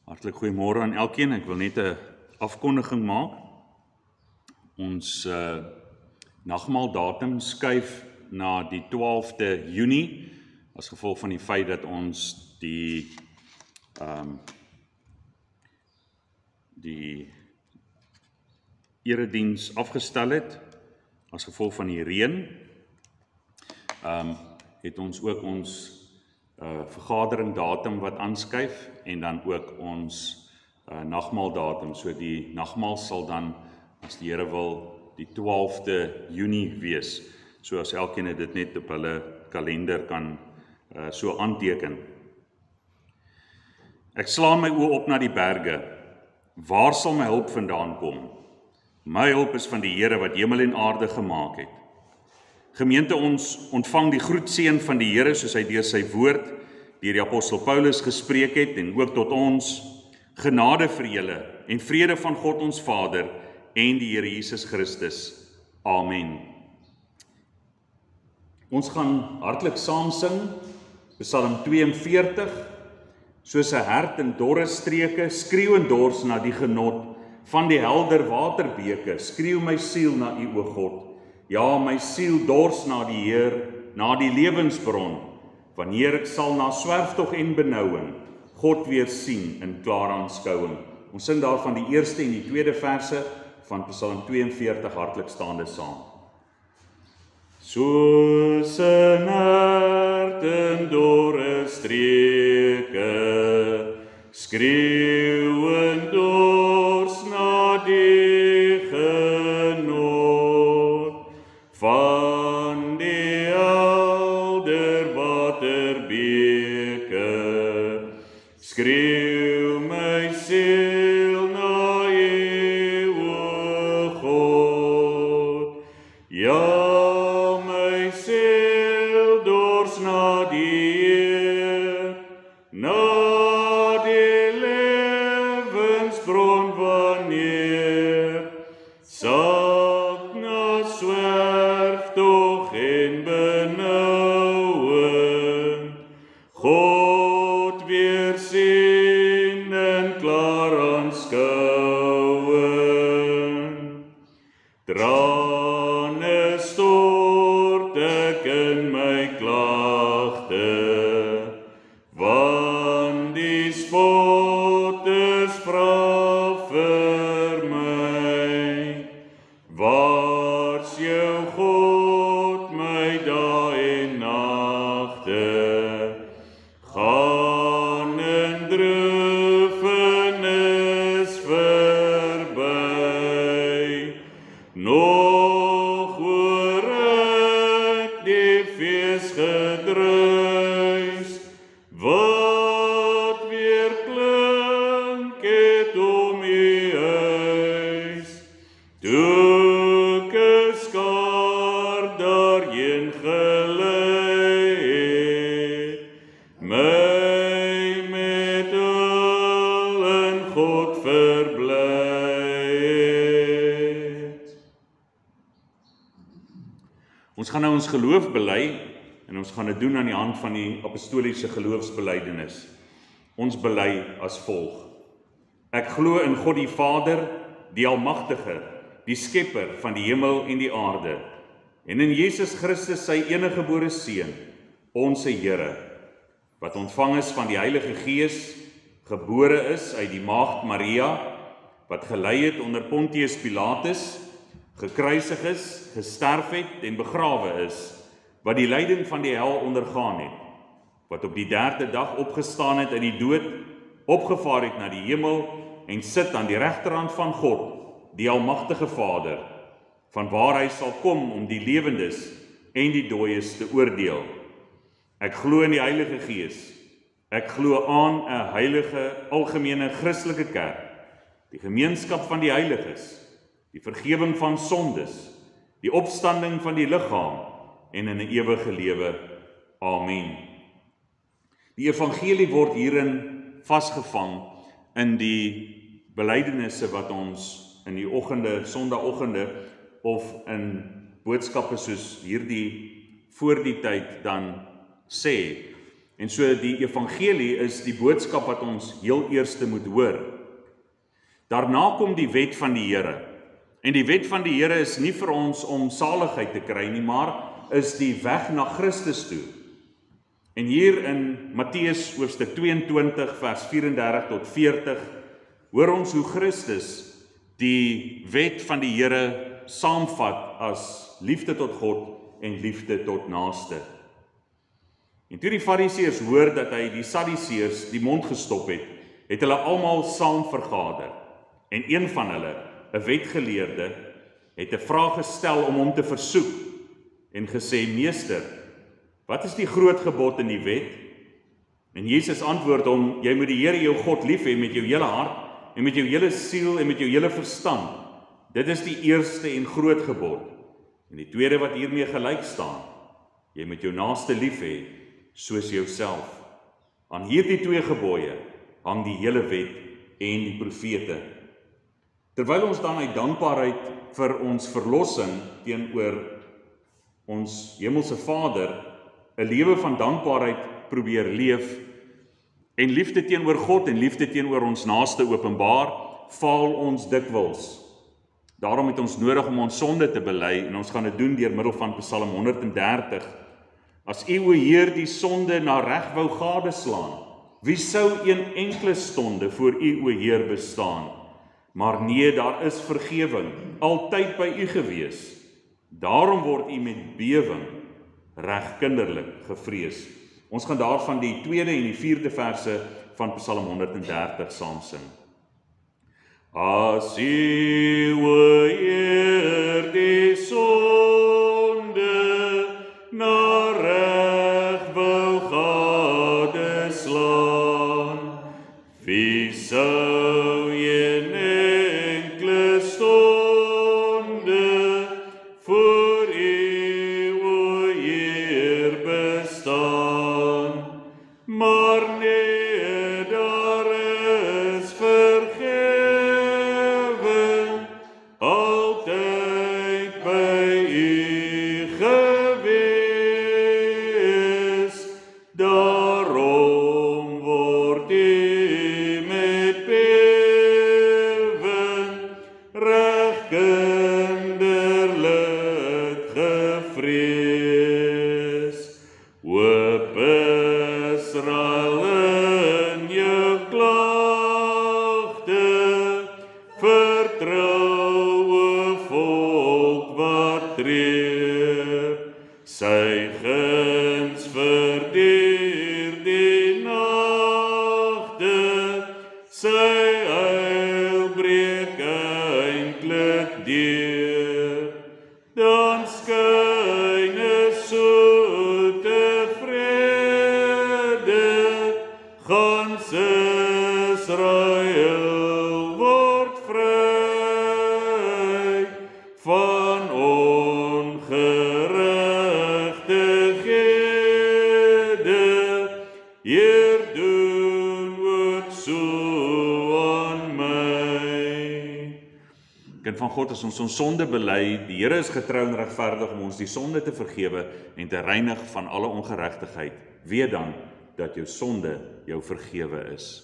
Hartlik goeiemôre aan elkeen. Ek wil net 'n afkondiging maak. Ons nagmaal datum skuif na die 12de Junie as gevolg van die feit dat ons die erediens afgestel het as gevolg van die reën. Het ons ook ons vergadering datum wat aanskuif en dan ook ons nagmaal datum. So die nagmaal sal dan, as die Here wil, die 12de Junie wees. So as elkeen dit net op hulle kalender kan so aanteken. Ek slaan my oë op na die berge. Waar sal my hulp vandaan kom? My hulp is van die Here wat hemel en aarde gemaak het. Gemeente, ons ontvang die groetseën van die Here soos hy deur sy woord, deur die apostel Paulus gespreek het en ook tot ons. Genade vir julle en vrede van God ons Vader en die Here Jesus Christus. Amen. Ons gaan hartlik saam sing, Psalm 42, soos 'n hert in dorre streke, skreeu en dors na die genot van die helder waterbeke, skreeu my siel na U, o God. Ja, my siel dors na die Heer, na die lewensbron, wanneer ek sal na swerftog en benouing God weer sien in klaar aanskouing. Ons sing daarvan die eerste en die tweede verse van Psalm 42 hartlik staande saam. Soos 'n hert in dorre streke, skreeu en dors na die genot van die helder waterbeke, skreeu my siel na U, o God. Ja, my siel dors na die Heer, na die lewensbron wanneer sak na swerftog en benouing God weer sien en klaar aanskouing. Trane stort ek in my klagte, want die spotters vra vir my. Waar's jou God my dae en nagte? Gaan in droefenis verby. Nog hoor ek die feesgedruis, wat weer klink het om U huis. Toe ek 'n skaar daarheen gelei het, my met hul in God verbly het. Ons gaan nou ons geloof bely en ons gaan dit doen aan die hand van die apostoliese geloofsbelijdenis. Ons bely as volg: Ek glo in God die Vader, die Almagtige, die Skepper van die hemel en die aarde, en in Jesus Christus sy eniggebore Seun, ons Here, wat ontvang is van die Heilige Gees, gebore is uit die maagd Maria, wat gelei het onder Pontius Pilatus, gekruisig is, gesterf het en begrawe is, wat die lyding van die hel ondergaan het, wat op die 3de dag opgestaan het uit die dood, opgevaar het na die hemel en sit aan die regterhand van God, die Almagtige Vader, vanwaar hy sal kom om die lewendes en die dooies te oordeel. Ek glo in die Heilige Gees. Ek glo aan 'n heilige, algemene Christelike kerk, die gemeenskap van die heiliges, die vergifnis van sondes, die opstanding van die liggaam en in 'n ewige lewe. Amen. Die evangelie word hierin vasgevang in die belydenisse wat ons in die oggende, sondagoggende of in boodskappe soos hierdie voor die tyd dan sê. En so die evangelie is die boodskap wat ons heel eerste moet hoor. Daarna kom die wet van die Here. En die wet van die Here is nie vir ons om saligheid te kry nie, maar is die weg na Christus toe. En hier in Matteus hoofstuk 22 vers 34 tot 40 hoor ons hoe Christus die wet van die Here saamvat as liefde tot God en liefde tot naaste. En toe die Fariseërs hoor dat hy die Sadduseërs die mond gestop het hulle almal saam vergader. En een van hulle, 'n wetgeleerde, het 'n vraag gestel om hom te versoek en gesê: "Meester, wat is die groot gebod in die wet?" En Jesus antwoord hom: "Jy moet die Here jou God lief hê met jou hele hart en met jou hele siel en met jou hele verstand. Dit is die eerste en groot gebod. En die tweede wat hiermee gelyk staan: jy moet jou naaste lief hê soos jouself. Aan hierdie twee gebooie hang die hele wet en die profete." Terwyl ons dan uit dankbaarheid vir ons verlossing teenoor ons hemelse Vader 'n lewe van dankbaarheid probeer leef en liefde teenoor God en liefde teenoor ons naaste openbaar, faal ons dikwels. Daarom het ons nodig om ons sonde te bely en ons gaan dit doen deur middel van Psalm 130. As U, o Heer, die sonde na reg wou gadeslaan, wie sou een enkele stonde voor U, o Heer, bestaan? Maar nee, daar is vergewing, altyd by U gewees. Daarom word U met bewing reg kinderlik gevrees. Ons gaan daarvan die 2de en die 4de verse van Psalm 130 saam sing. As U, o Heer, die sonde na reg wou gadeslaan, wie sou een enkele stonde voor U, o Heer, bestaan? Maar nee, daar is vergewing, altyd by U gewees. Daarom word U met bewing reg kinderlik gevrees. Hoop Israel in jou klagte, vertroue volk wat treur, sy guns verduur die nagte, sy heil breek eindlik deur. Dan skyn 'n soete vrede, gans Israel word vry van ongeregtighede. Heer, doen ook so aan my. Kind van God, as ons sonde bely, die Here is getrou en regverdig om ons die sonde te vergewe en te reinig van alle ongeregtigheid. Weet dan dat jou sonde jou vergewe is.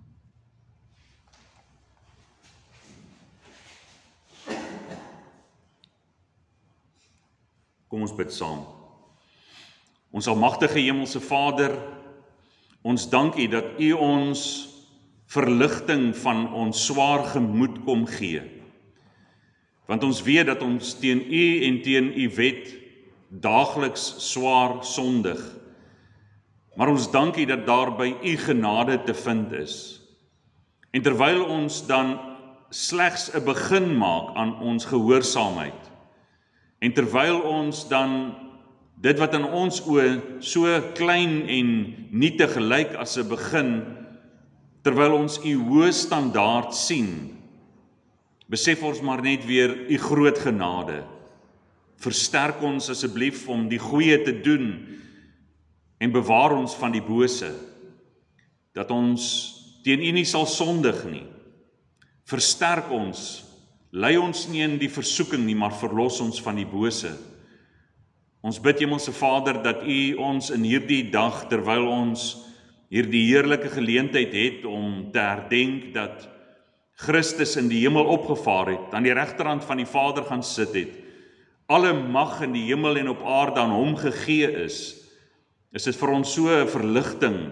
Kom ons bid saam. Ons almagtige hemelse Vader, ons dank U dat U ons verligting van ons swaar gemoed kom gee. Want ons weet dat ons teen U en teen U wet daagliks swaar sondig. Maar ons dank U dat daar by U genade te vind is. En terwyl ons dan slegs 'n begin maak aan ons gehoorsaamheid, en terwyl ons dan dit wat in ons oë so klein en nietig lyk as 'n begin, terwyl ons U hoë standaard sien, besef ons maar net weer U groot genade. Versterk ons asseblief om die goeie te doen en bewaar ons van die bose, dat ons teen U nie sal sondig nie. Versterk ons, lei ons nie in die versoeking nie, maar verlos ons van die bose. Ons bid, Hemelse Vader, dat U ons in hierdie dag, terwyl ons hierdie heerlike geleentheid het om te herdenk dat Christus in die hemel opgevaar het, aan die regterhand van die Vader gaan sit het, alle mag in die hemel en op aarde aan hom gegee is dit vir ons so 'n verligting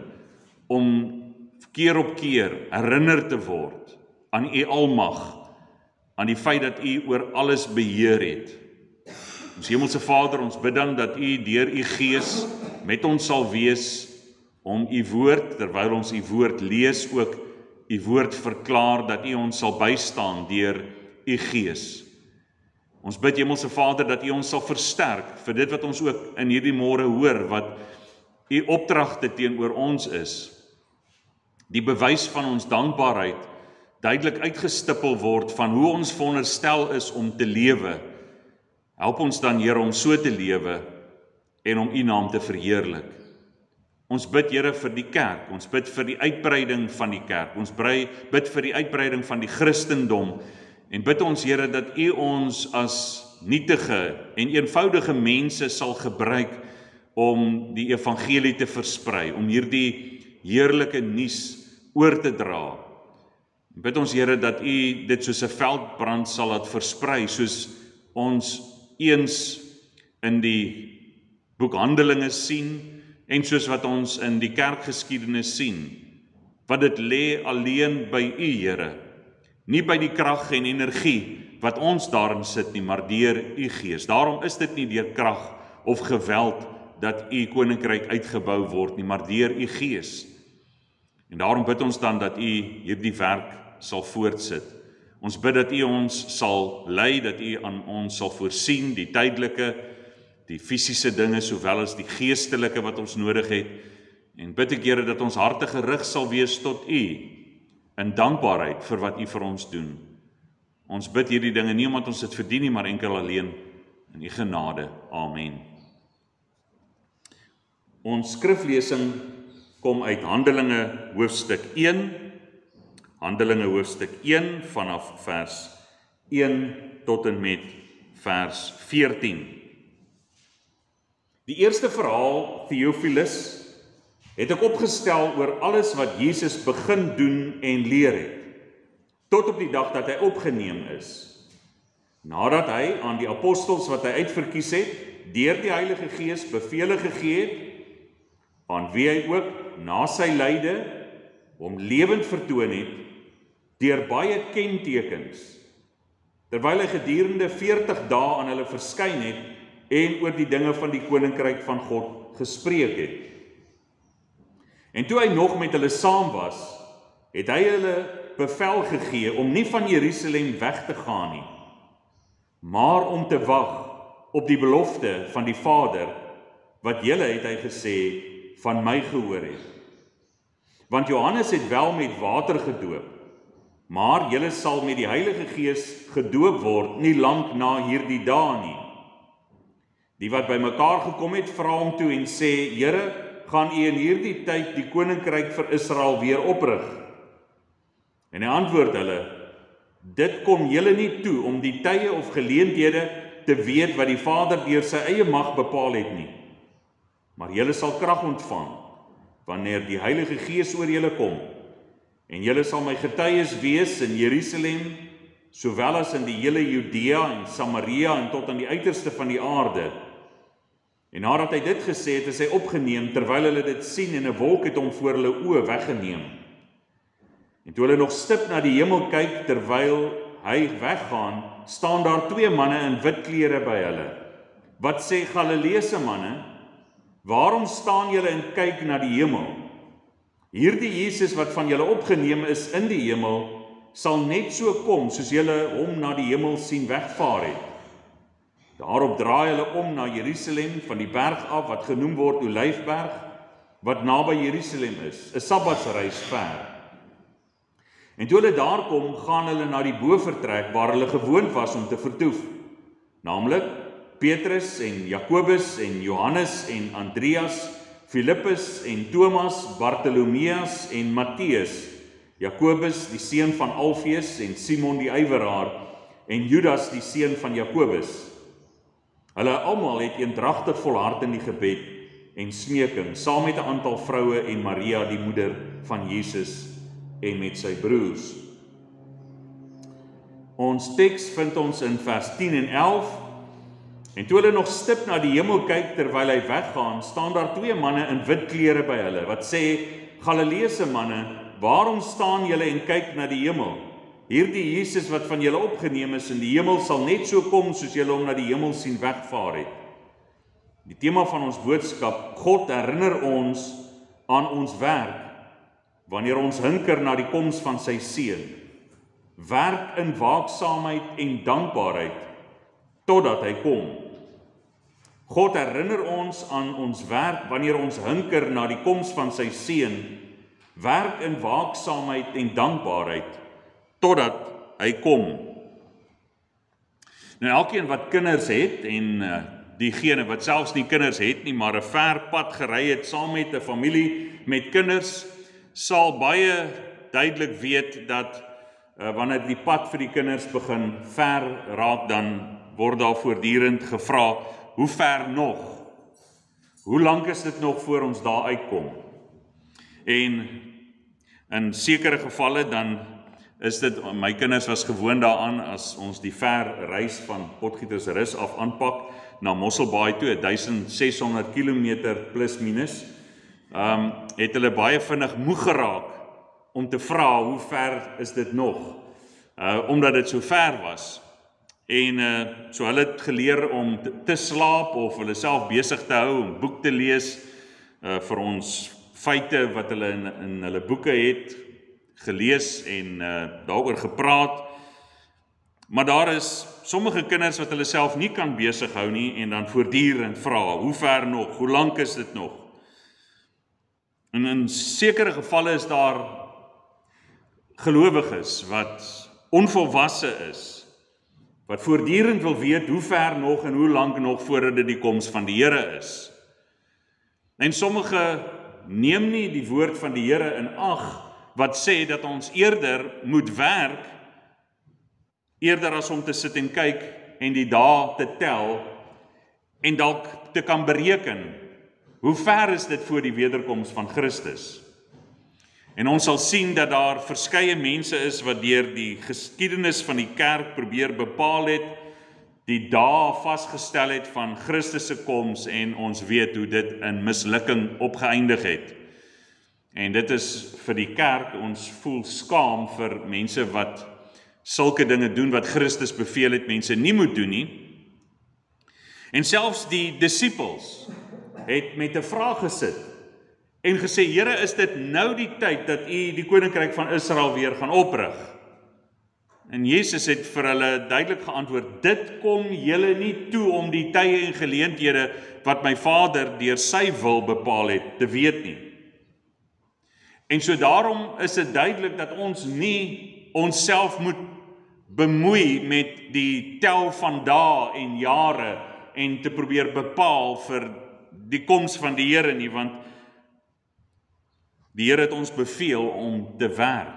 om keer op keer herinner te word aan U almag, aan die feit dat U oor alles beheer het. Ons Hemelse Vader, ons bid dan dat U deur U Gees met ons sal wees om U woord, terwyl ons U woord lees, ook U woord verklaar, dat U ons sal bystaan deur U Gees. Ons bid, Hemelse Vader, dat U ons sal versterk vir dit wat ons ook in hierdie môre hoor, wat U opdragte teenoor ons is. Die bewys van ons dankbaarheid duidelik uitgestippel word van hoe ons veronderstel is om te lewe. Help ons dan, Here, om so te lewe en om U naam te verheerlik. Ons bid, Here, vir die kerk, ons bid vir die uitbreiding van die kerk, ons bid vir die uitbreiding van die Christendom, en bid ons, Here, dat U ons as nietige en eenvoudige mense sal gebruik om die evangelie te versprei, om hierdie heerlike nuus oor te dra. Bid ons, Here, dat U dit soos 'n veldbrand sal laat versprei, soos ons eens in die boek Handelinge sien, en soos wat ons in die kerkgeskiedenis sien, wat dit lê alleen by U, Here, nie by die krag en energie wat ons daarin sit nie, maar deur U Gees. Daarom is dit nie deur krag of geweld dat U koninkryk uitgebou word nie, maar deur U Gees. En daarom bid ons dan dat U hierdie werk sal voortsit. Ons bid dat U ons sal lei, dat U aan ons sal voorsien, die tydelike, die fisiese dinge, sowel as die geestelike wat ons nodig het. En bid ek, Here, dat ons harte gerig sal wees tot U, in dankbaarheid vir wat U vir ons doen. Ons bid hierdie dinge nie omdat ons dit verdien nie, maar enkel alleen in U genade. Amen. Ons skriflesing kom uit Handelinge hoofstuk 1, Handelinge hoofstuk 1 vanaf vers 1 tot en met vers 14. Die eerste verhaal, Theophilus, het ek opgestel oor alles wat Jesus begin doen en leer het, tot op die dag dat hy opgeneem is. Nadat hy aan die apostels wat hy uitverkies het, deur die Heilige Gees bevele gegee het, aan wie hy ook na sy lyde hom lewend vertoon het, deur baie kentekens, terwyl hy gedurende 40 dae aan hulle verskyn het en oor die dinge van die koninkryk van God gespreek het. En toe hy nog met hulle saam was, het hy hulle bevel gegee om nie van Jerusalem weg te gaan nie, maar om te wag op die belofte van die Vader, wat julle, het hy gesê, van my gehoor het. Want Johannes het wel met water gedoop, maar julle sal met die Heilige Gees gedoop word, nie lank na hierdie dae nie. Die wat by mekaar gekom het, vra hom toe en sê, Here, gaan U in hierdie tyd die koninkryk vir Israel weer oprig? En hy antwoord hulle, dit kom julle nie toe om die tye of geleenthede te weet wat die Vader deur sy eie mag bepaal het nie. Maar julle sal krag ontvang, wanneer die Heilige Gees oor julle kom, en julle sal my getuies wees in Jerusalem, sowel as in die hele Judea en Samaria en tot aan die uiterste van die aarde. En nadat hy dit gesê het, is hy opgeneem, terwyl hulle dit sien, en 'n wolk het hom voor hulle oë weggeneem. En toe hulle nog stip na die hemel kyk, terwyl hy weggaan, staan daar 2 manne in wit klere by hulle. Wat sê Galileese manne? Waarom staan julle en kyk na die hemel? Hierdie Jesus wat van julle opgeneem is in die hemel, sal net so kom, soos julle hom na die hemel sien wegvaar het. Daarop draai hulle om na Jerusalem, van die berg af, wat genoem word Olyfberg, wat naby Jerusalem is, 'n sabbatsreis ver. En toe hulle daar kom, gaan hulle na die bovertrek, waar hulle gewoond was om te vertoef, naamlik Petrus en Jakobus en Johannes en Andreas, Filippus en Thomas, Bartolomeus en Matteus, Jakobus die seun van Alfeus en Simon die ywerhaar en Judas die seun van Jakobus. Hulle almal het eendragtig volhard in die gebed en smeking, saam met 'n aantal vroue en Maria, die moeder van Jesus, en met sy broers. Ons teks vind ons in vers 10 en 11, en toe hulle nog stip na die hemel kyk terwyl hy weggaan, staan daar 2 manne in wit klere by hulle, wat sê, Galileese manne, waarom staan julle en kyk na die hemel? Hierdie Jesus wat van julle opgeneem is in die hemel sal net so kom soos julle hom na die hemel sien wegvaar het. Die tema van ons boodskap, God herinner ons aan ons werk, wanneer ons hinker na die koms van sy seun. Werk in waaksaamheid en dankbaarheid, totdat hy kom. God herinner ons aan ons werk, wanneer ons hinker na die koms van sy seun. Werk in waaksaamheid en dankbaarheid, totdat hy kom. Nou elkeen wat kinders het, en diegene wat selfs nie kinders het nie, maar 'n ver pad gery het saam met 'n familie met kinders, sal baie duidelik weet dat wanneer die pad vir die kinders begin ver raak, dan word daar voortdurend gevra, hoe ver nog? Hoe lank is dit nog voor ons daar uitkom? En in sekere gevalle dan is dit, my kinders was gewoond daaraan, as ons die ver reis van Potgietersrus af aanpak, na Mosselbaai toe, 1600 km plus minus, het hulle baie vinnig moeg geraak, om te vra, hoe ver is dit nog? Omdat dit so ver was. En so hulle het geleer om te slaap, of hulle self besig te hou, om boek te lees, vir ons feite wat hulle in hulle boeke het gelees en daaroor gepraat. Maar daar is sommige kinders wat hulle self nie kan besig hou nie, en dan voortdurend vra, hoe ver nog, hoe lank is dit nog? En in sekere gevalle is daar gelowiges wat onvolwasse is, wat voortdurend wil weet, hoe ver nog en hoe lank nog voordat dit die koms van die Here is. En sommige neem nie die woord van die Here in ag, wat sê dat ons eerder moet werk, eerder as om te sit en kyk en die dae te tel en dalk te kan bereken, hoe ver is dit voor die wederkoms van Christus? En ons sal sien dat daar verskeie mense is wat deur die geskiedenis van die kerk probeer bepaal het, die dae vasgestel het van Christus se koms, en ons weet hoe dit in mislukking opgeëindig het. En dit is vir die kerk, ons voel skaam vir mense wat sulke dinge doen wat Christus beveel het mense nie moet doen nie. En selfs die disippels het met 'n vraag gesit en gesê, Here, is dit nou die tyd dat u die koninkryk van Israel weer gaan oprig? En Jesus het vir hulle duidelik geantwoord, dit kom julle nie toe om die tye en geleenthede wat my Vader deur sy wil bepaal het, te weet nie. En so daarom is dit duidelik dat ons nie onsself moet bemoei met die tel van dae en jare en te probeer bepaal vir die koms van die Here nie, want die Here het ons beveel om te werk.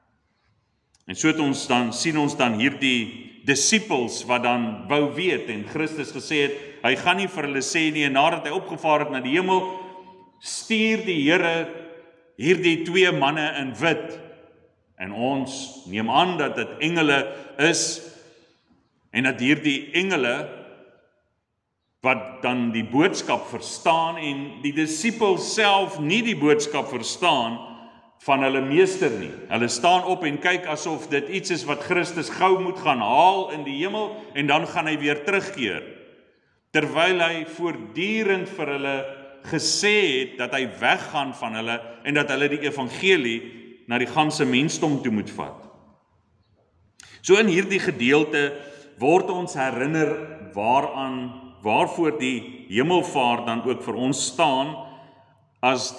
En so het ons dan, sien ons dan hierdie disippels wat dan wou weet, en Christus gesê het, hy gaan nie vir hulle sê nie, en nadat hy opgevaar het na die hemel, stuur die Here hierdie 2 manne in wit, en ons neem aan dat dit engele is, en dat hierdie engele wat dan die boodskap verstaan, en die disippels self nie die boodskap verstaan van hulle meester nie. Hulle staan op en kyk asof dit iets is wat Christus gou moet gaan haal in die hemel, en dan gaan hy weer terugkeer. Terwyl hy voortdurend vir hulle gesê het dat hy weggaan van hulle, en dat hulle die evangelie na die ganse mensdom toe moet vat. So in hierdie gedeelte word ons herinner waarvoor die hemelvaart dan ook vir ons staan, as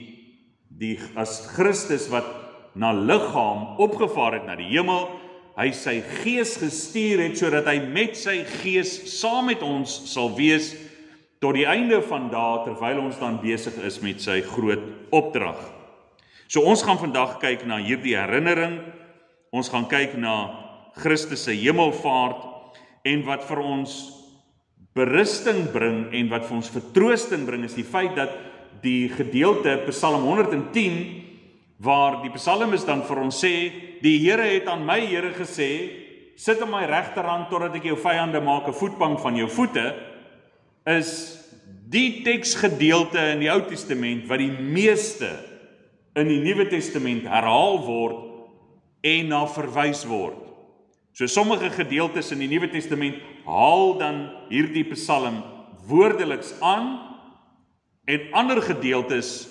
as Christus wat na liggaam opgevaar het na die hemel, hy sy gees gestuur het, sodat hy met sy gees saam met ons sal wees, tot die einde van dae, terwyl ons dan besig is met sy groot opdrag. So ons gaan vandag kyk na hierdie herinnering, ons gaan kyk na Christus se hemelvaart, en wat vir ons berusting bring en wat vir ons vertroosting bring, is die feit dat die gedeelte Psalm 110, waar die psalmis dan vir ons sê, die Here het aan my Here gesê, sit aan my regterhand totdat ek jou vyande maak 'n voetbank van jou voete, is die teksgedeelte in die Ou Testament wat die meeste in die Nuwe Testament herhaal word en na verwys word. So sommige gedeeltes in die Nuwe Testament haal dan hierdie Psalm woordeliks aan en ander gedeeltes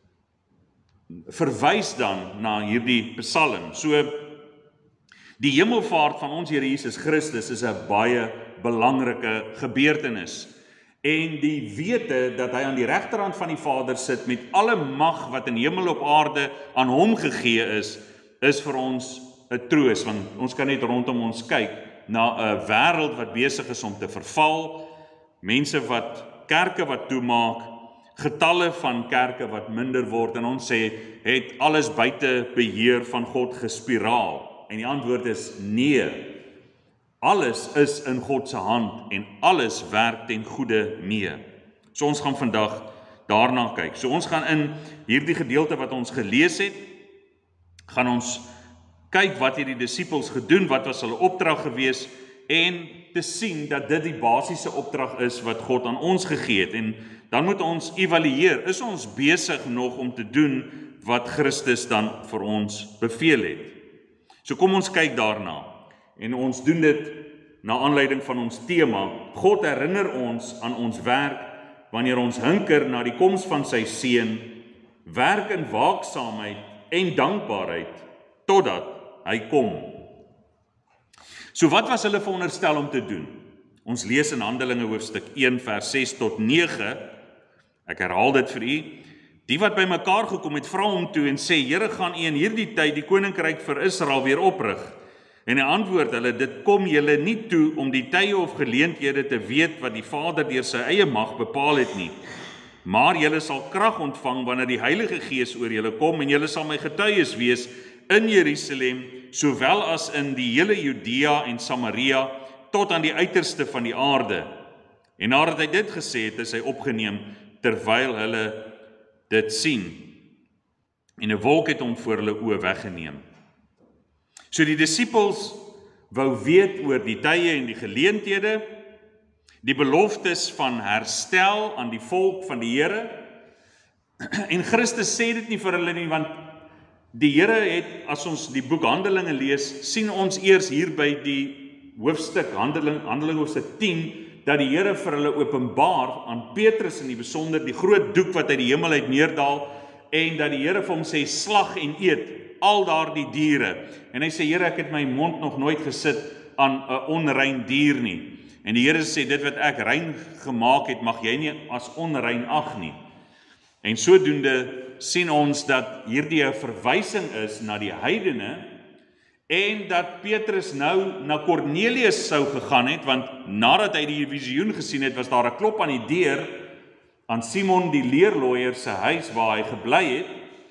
verwys dan na hierdie Psalm. So die hemelvaart van ons Here Jesus Christus is 'n baie belangrike gebeurtenis. En die wete dat hy aan die regterhand van die Vader sit met alle mag wat in hemel op aarde aan hom gegee is vir ons 'n troos, want ons kan net rondom ons kyk na 'n wêreld wat besig is om te verval, mense kerke wat toemaak, getalle van kerke wat minder word, en ons sê, het alles buite beheer van God gespiraal? En die antwoord is nee. Alles is in God se hand en alles werk ten goeie mee. So ons gaan vandag daarna kyk. So ons gaan in hierdie gedeelte wat ons gelees het, gaan ons kyk wat het die disippels gedoen, wat was hulle opdrag gewees, en te sien dat dit die basiese opdrag is wat God aan ons gegee het. En dan moet ons evalueer, is ons besig nog om te doen wat Christus dan vir ons beveel het? So kom ons kyk daarna. En ons doen dit na aanleiding van ons tema. God herinner ons aan ons werk wanneer ons hinker na die koms van sy seun, werk in waaksaamheid en dankbaarheid totdat hy kom. So wat was hulle veronderstel om te doen? Ons lees in Handelinge hoofstuk 1 vers 6 tot 9. Ek herhaal dit vir u. Die wat bymekaar gekom het, vra hom toe en sê, Here, gaan u in hierdie tyd die koninkryk vir Israel weer oprig? En hy antwoord hulle, dit kom julle nie toe om die tye of geleenthede te weet wat die Vader deur sy eie mag bepaal het nie. Maar julle sal krag ontvang wanneer die Heilige Gees oor julle kom en julle sal my getuies wees in Jerusalem, sowel as in die hele Judea en Samaria, tot aan die uiterste van die aarde. En nadat hy dit gesê het, is hy opgeneem, terwyl hulle dit sien. En 'n wolk het hom voor hulle oë weggeneem. So die disippels wou weet oor die tye en die geleenthede, die beloftes van herstel aan die volk van die Here. En Christus sê dit nie vir hulle nie, want die Here het, as ons die boek Handelinge lees, sien ons eers hier by die hoofstuk Handelinge hoofstuk 10, dat die Here vir hulle openbaar aan Petrus in die besonder die groot doek wat uit die hemel uit neerdal, en dat die Here vir hom sê, slag en eet al daardie diere. En hy sê, Here, ek het my mond nog nooit gesit aan 'n onrein dier nie. En die Here sê, dit wat ek rein gemaak het, mag jy nie as onrein ag nie. En sodoende sien ons dat hierdie 'n verwysing is na die heidene, en dat Petrus nou na Kornelius sou gegaan het, want nadat hy die visioen gesien het, was daar 'n klop aan die deur aan Simon die leerlooier se huis waar hy gebly het,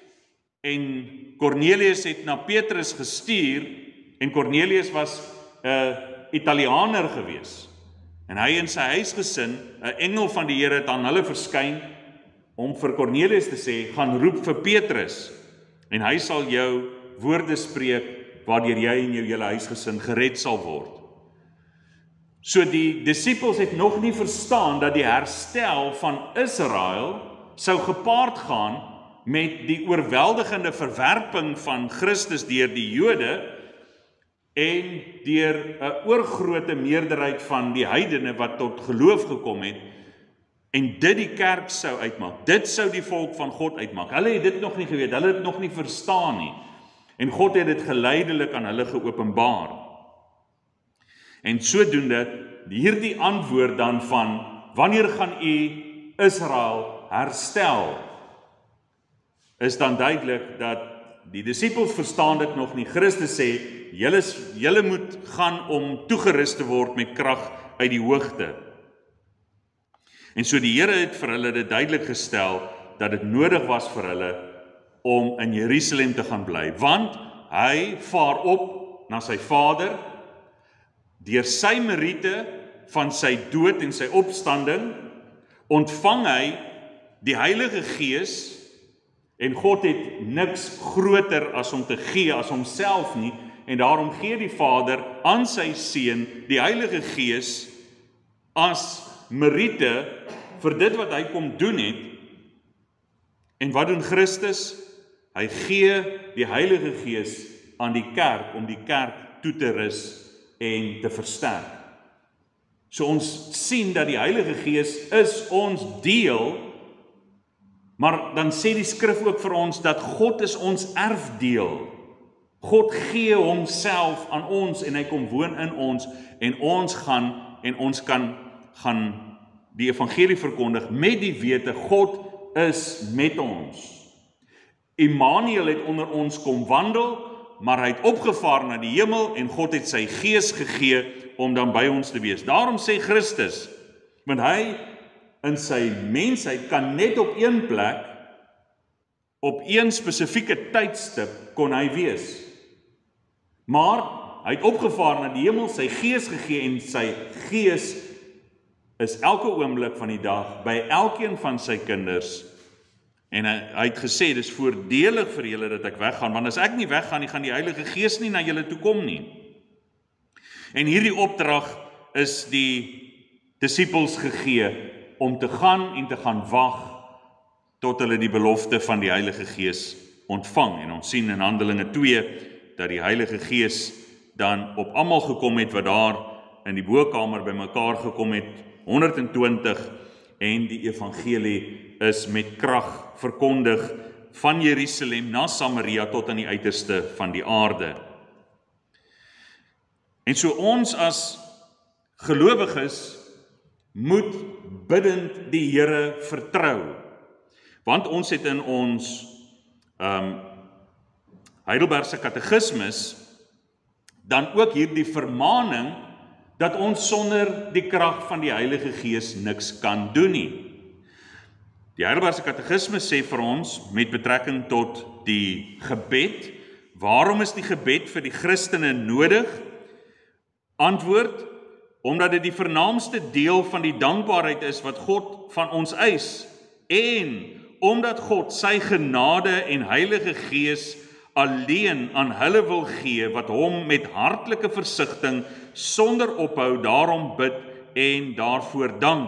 en Kornelius het na Petrus gestuur, en Kornelius was 'n Italianer gewees, en hy en sy huisgesin, 'n engel van die Here het aan hulle verskyn, om vir Kornelius te sê, gaan roep vir Petrus, en hy sal jou woorde spreek, waardeur jy en jou hele huisgesin gered sal word. So die disippels het nog nie verstaan dat die herstel van Israel sou gepaard gaan met die oorweldigende verwerping van Christus deur die Jode en deur 'n oorgrootte meerderheid van die heidene wat tot geloof gekom het, en dit die kerk sou uitmaak. Dit sou die volk van God uitmaak. Hulle het dit nog nie geweet, hulle het nog nie verstaan nie. En God het dit geleidelik aan hulle geopenbaar. En sodoende hierdie antwoord dan van, wanneer gaan u Israel herstel? Is dan duidelik dat die disippels verstaan dit nog nie. Christus sê, julle moet gaan om toegerus te word met krag uit die hoogte. En so die Here het vir hulle dit duidelik gestel, dat dit nodig was vir hulle om in Jerusalem te gaan bly, want hy vaar op na sy Vader, deur sy meriete van sy dood en sy opstanding, ontvang hy die Heilige Gees, en God het niks groter as om te gee as homself nie, en daarom gee die Vader aan sy Seun die Heilige Gees as meriete vir dit wat hy kom doen het. En wat doen Christus? Hy gee die Heilige Gees aan die kerk om die kerk toe te rus en te versterk. So ons sien dat die Heilige Gees is ons deel, maar dan sê die skrif ook vir ons dat God is ons erfdeel. God gee homself aan ons en hy kom woon in ons en ons kan die evangelie verkondig met die wete God is met ons. Immanuel het onder ons kom wandel, maar hy het opgevaar na die hemel en God het sy gees gegee om dan by ons te wees. Daarom sê Christus, want hy in sy mensheid kan net op een plek, op een spesifieke tydstip kon hy wees. Maar hy het opgevaar na die hemel, sy gees gegee en sy gees is elke oomblik van die dag by elkeen van sy kinders. En hy het gesê, dis voordelig vir julle dat ek weggaan, want as ek nie weggaan nie, gaan die Heilige Gees nie na julle toe kom nie. En hierdie opdrag is die disippels gegee om te gaan en te gaan wag tot hulle die belofte van die Heilige Gees ontvang. En ons sien in Handelinge 2 dat die Heilige Gees dan op almal gekom het wat daar in die bokkamer bymekaar gekom het, 120, en die evangelie is met krag verkondig van Jerusalem na Samaria tot aan die uiterste van die aarde. En so ons as gelowiges moet biddend die Here vertrou, want ons het in ons Heidelbergse katekismus dan ook hierdie vermaning dat ons sonder die krag van die Heilige Gees niks kan doen nie. Die Heidelbergse katekismus sê vir ons met betrekking tot die gebed, waarom is die gebed vir die Christene nodig? Antwoord, omdat dit die vernaamste deel van die dankbaarheid is wat God van ons eis, en omdat God sy genade en Heilige Gees alleen aan hulle wil gee wat hom met hartlike versigtiging sonder ophou daarom bid en daarvoor dank.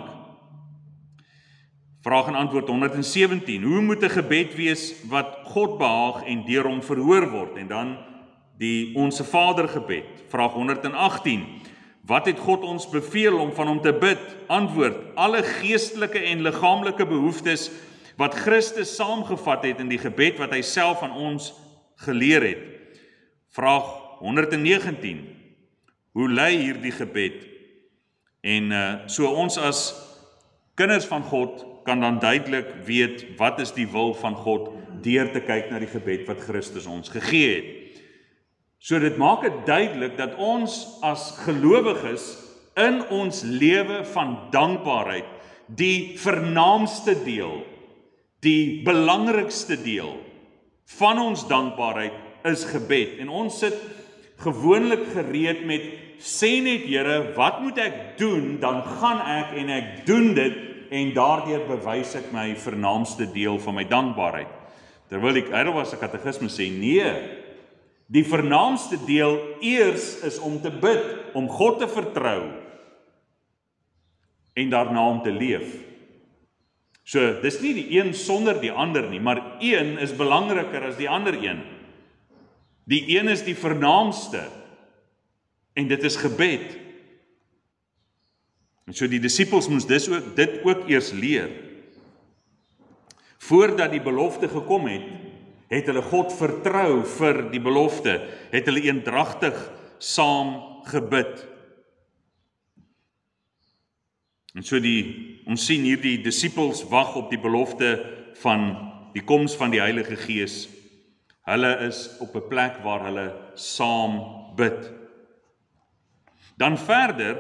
Vraag en antwoord 117. Hoe moet 'n gebed wees wat God behaag en deur hom verhoor word? En dan die Onse Vader gebed. Vraag 118. Wat het God ons beveel om van hom te bid? Antwoord, alle geestelike en liggaamlike behoeftes wat Christus saamgevat het in die gebed wat hy self aan ons geleer het. Vraag 119. Hoe lei hierdie gebed? En so ons as kinders van God kan dan duidelik weet wat is die wil van God deur te kyk na die gebed wat Christus ons gegee het. So dit maak dit duidelik dat ons as gelowiges in ons lewe van dankbaarheid die vernaamste deel, die belangrikste deel van ons dankbaarheid is gebed. En ons sit gewoonlik gereed met, sê net Here, wat moet ek doen, dan gaan ek en ek doen dit, en daardeur bewys ek my vernaamste deel van my dankbaarheid. Terwyl die Heidelbergse katekisme sê, nee, die vernaamste deel eers is om te bid, om God te vertrou, en daarna om te leef. So, dis nie die een sonder die ander nie, maar een is belangriker as die ander een. Die een is die vernaamste, en dit is gebed. En so die disippels moes dit ook eers leer. Voordat die belofte gekom het, het hulle God vertrou vir die belofte, het hulle eendragtig saam gebid. En so ons sien hier die disippels wag op die belofte van die koms van die Heilige Gees. Hulle is op 'n plek waar hulle saam bid. Dan verder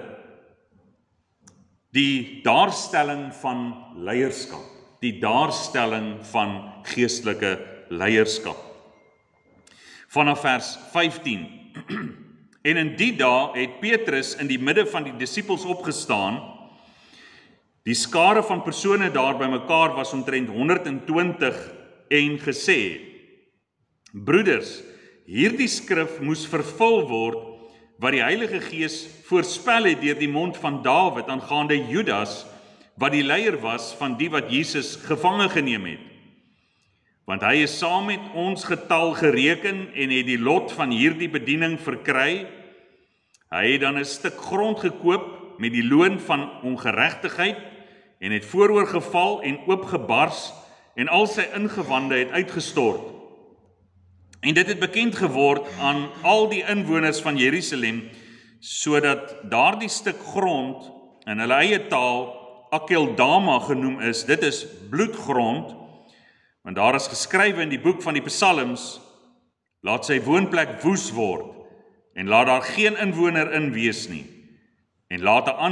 die daarstelling van leierskap, die daarstelling van geestelike leierskap. Vanaf vers 15. En in die dae het Petrus in die midde van die disippels opgestaan. Die skare van persone daar bymekaar was omtrent 120 en gesê: Broeders, hierdie skrif moes vervul word wat die Heilige Gees voorspel het deur die mond van Dawid aangaande Judas, wat die leier was van die wat Jesus gevange geneem het. Want hy is saam met ons getal gereken en het die lot van hierdie bediening verkry. Hy het dan 'n stuk grond gekoop met die loon van ongeregtigheid en het vooroor geval en oopgebars en al sy ingewande het uitgestort. En dit het bekend geword aan al die inwoners van Jerusalem, sodat daardie stuk grond in hulle eie taal Akeldama genoem is. Dit is bloedgrond, want daar is geskrywe in die boek van die Psalms: laat sy woonplek woes word en laat daar geen inwoner in wees nie, en laat 'n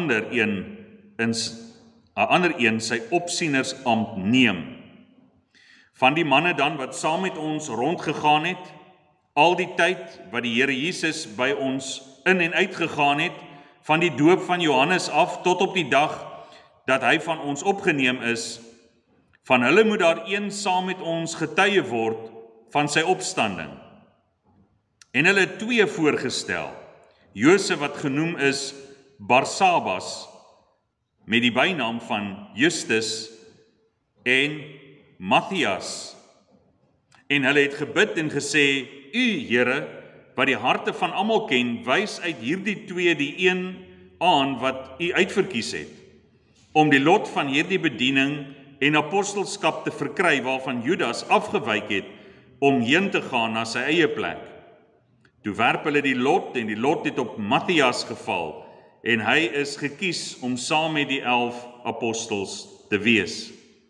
ander een sy opsienersambt neem. Van die manne dan wat saam met ons rondgegaan het, al die tyd wat die Here Jesus by ons in en uitgegaan het, van die doop van Johannes af tot op die dag dat hy van ons opgeneem is, van hulle moet daar een saam met ons getuie word van sy opstanding. En hulle het 2 voorgestel, Josef wat genoem is Barsabas, met die bynaam van Justus, en Matthias. En hulle het gebid en gesê: U, Here, wat die harte van almal ken, wys uit hierdie 2 die een aan wat u uitverkies het, om die lot van hierdie bediening en apostelskap te verkry waarvan Judas afgewyk het om heen te gaan na sy eie plek. Toe werp hulle die lot en die lot het op Matthias geval en hy is gekies om saam met die 11 apostels te wees.